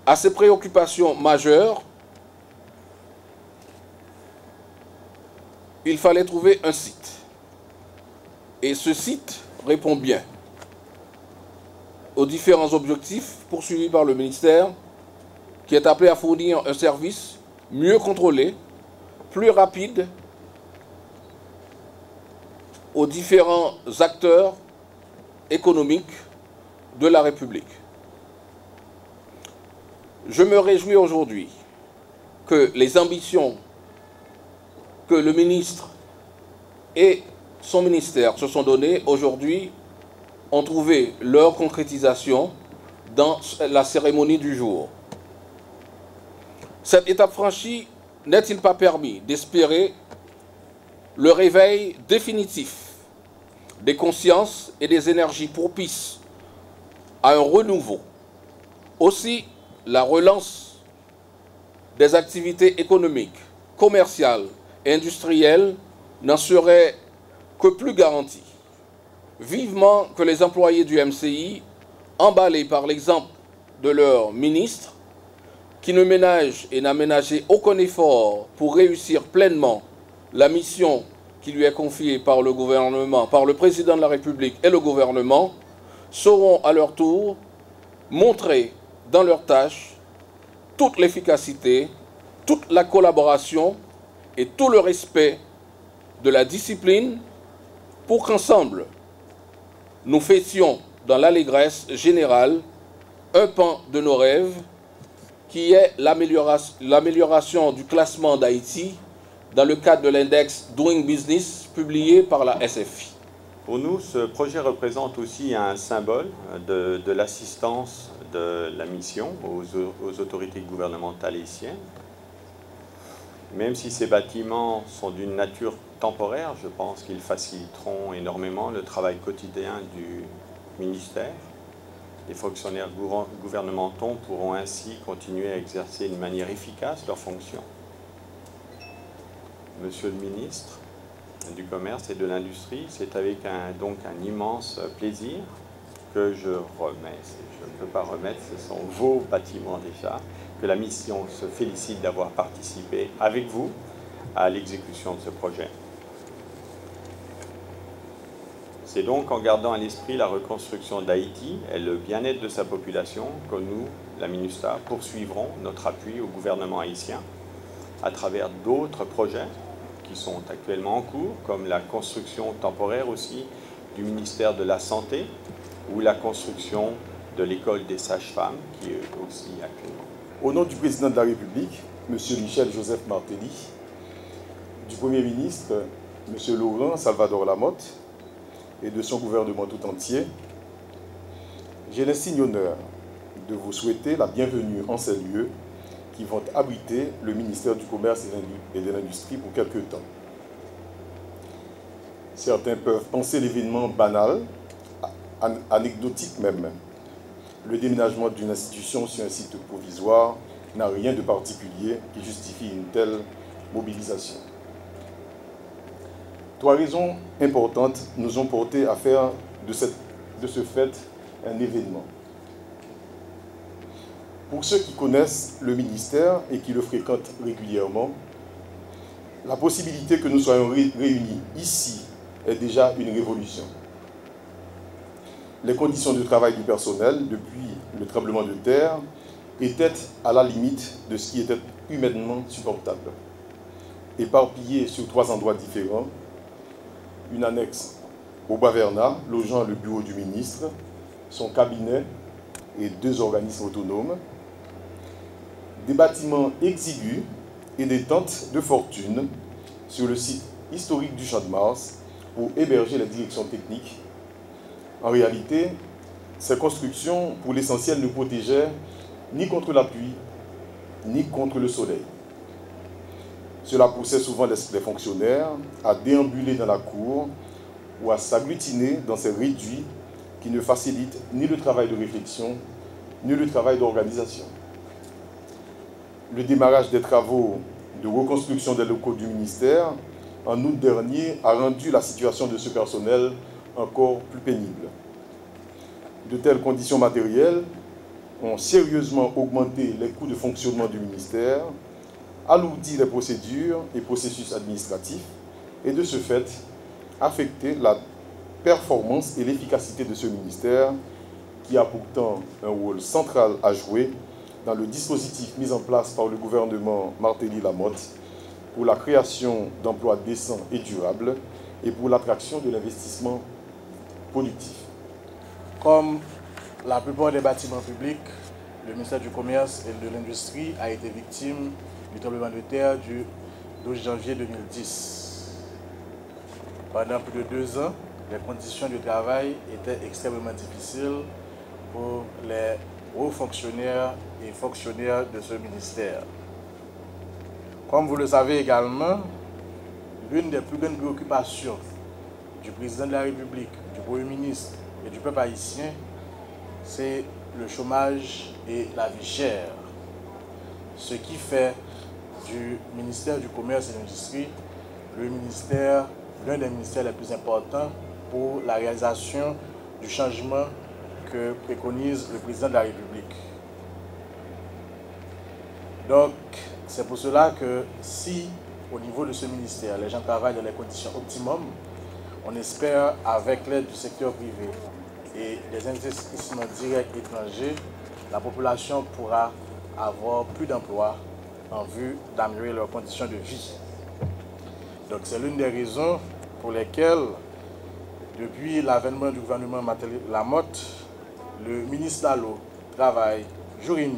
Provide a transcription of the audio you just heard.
À ces préoccupations majeures, il fallait trouver un site. Et ce site répond bien aux différents objectifs poursuivis par le ministère, qui est appelé à fournir un service mieux contrôlé, plus rapide aux différents acteurs économiques de la République. Je me réjouis aujourd'hui que les ambitions que le ministre et son ministère se sont données aujourd'hui ont trouvé leur concrétisation dans la cérémonie du jour. Cette étape franchie n'est-il pas permis d'espérer le réveil définitif des consciences et des énergies propices à un renouveau? Aussi, la relance des activités économiques, commerciales et industrielles n'en serait que plus garantie. Vivement que les employés du MCI, emballés par l'exemple de leur ministre, qui ne ménage et n'a ménagé aucun effort pour réussir pleinement la mission qui lui est confiée par le gouvernement, par le président de la République et le gouvernement, sauront à leur tour montrer dans leurs tâches toute l'efficacité, toute la collaboration et tout le respect de la discipline pour qu'ensemble, nous fêtions dans l'allégresse générale un pan de nos rêves qui est l'amélioration du classement d'Haïti dans le cadre de l'index Doing Business publié par la SFI. Pour nous, ce projet représente aussi un symbole de l'assistance de la mission aux autorités gouvernementales haïtiennes. Même si ces bâtiments sont d'une nature temporaire, je pense qu'ils faciliteront énormément le travail quotidien du ministère. Les fonctionnaires gouvernementaux pourront ainsi continuer à exercer de manière efficace leurs fonctions. Monsieur le ministre du Commerce et de l'Industrie, c'est avec donc un immense plaisir que je remets, je ne peux pas remettre, ce sont vos bâtiments déjà, que la mission se félicite d'avoir participé avec vous à l'exécution de ce projet. C'est donc en gardant à l'esprit la reconstruction d'Haïti et le bien-être de sa population que nous, la MINUSTAH, poursuivrons notre appui au gouvernement haïtien à travers d'autres projets qui sont actuellement en cours, comme la construction temporaire aussi du ministère de la Santé ou la construction de l'école des sages-femmes qui est aussi actuellement. Au nom du président de la République, M. Michel Joseph Martelly, du Premier ministre, M. Laurent Salvador Lamotte, et de son gouvernement tout entier, j'ai l'insigne honneur de vous souhaiter la bienvenue en ces lieux qui vont abriter le ministère du Commerce et de l'Industrie pour quelque temps. Certains peuvent penser l'événement banal, anecdotique même. Le déménagement d'une institution sur un site provisoire n'a rien de particulier qui justifie une telle mobilisation. 3 raisons importantes nous ont porté à faire de ce fait un événement. Pour ceux qui connaissent le ministère et qui le fréquentent régulièrement, la possibilité que nous soyons réunis ici est déjà une révolution. Les conditions de travail du personnel, depuis le tremblement de terre, étaient à la limite de ce qui était humainement supportable. Éparpillés sur 3 endroits différents, une annexe au Bas-Vernat, logeant le bureau du ministre, son cabinet et 2 organismes autonomes, des bâtiments exigus et des tentes de fortune sur le site historique du Champ de Mars pour héberger la direction technique. En réalité, ces constructions, pour l'essentiel, ne protégeaient ni contre la pluie, ni contre le soleil. Cela poussait souvent les fonctionnaires à déambuler dans la cour ou à s'agglutiner dans ces réduits qui ne facilitent ni le travail de réflexion, ni le travail d'organisation. Le démarrage des travaux de reconstruction des locaux du ministère en août dernier a rendu la situation de ce personnel encore plus pénible. De telles conditions matérielles ont sérieusement augmenté les coûts de fonctionnement du ministère, alourdi les procédures et processus administratifs et de ce fait affecté la performance et l'efficacité de ce ministère qui a pourtant un rôle central à jouer dans le dispositif mis en place par le gouvernement Martelly-Lamotte pour la création d'emplois décents et durables et pour l'attraction de l'investissement productif. Comme la plupart des bâtiments publics, le ministère du Commerce et de l'Industrie a été victime du tremblement de terre du 12 janvier 2010. Pendant plus de 2 ans, les conditions de travail étaient extrêmement difficiles pour les hauts fonctionnaires et fonctionnaires de ce ministère. Comme vous le savez également, l'une des plus grandes préoccupations du président de la République, du Premier ministre et du peuple haïtien, c'est le chômage et la vie chère. Ce qui fait du ministère du Commerce et de l'Industrie l'un des ministères les plus importants pour la réalisation du changement que préconise le président de la République. Donc, c'est pour cela que si, au niveau de ce ministère, les gens travaillent dans les conditions optimum, on espère, avec l'aide du secteur privé et des investissements directs étrangers, la population pourra avoir plus d'emplois en vue d'améliorer leurs conditions de vie. Donc, c'est l'une des raisons pour lesquelles, depuis l'avènement du gouvernement Martelly-Lamotte, le ministre Lalo travaille jour et nuit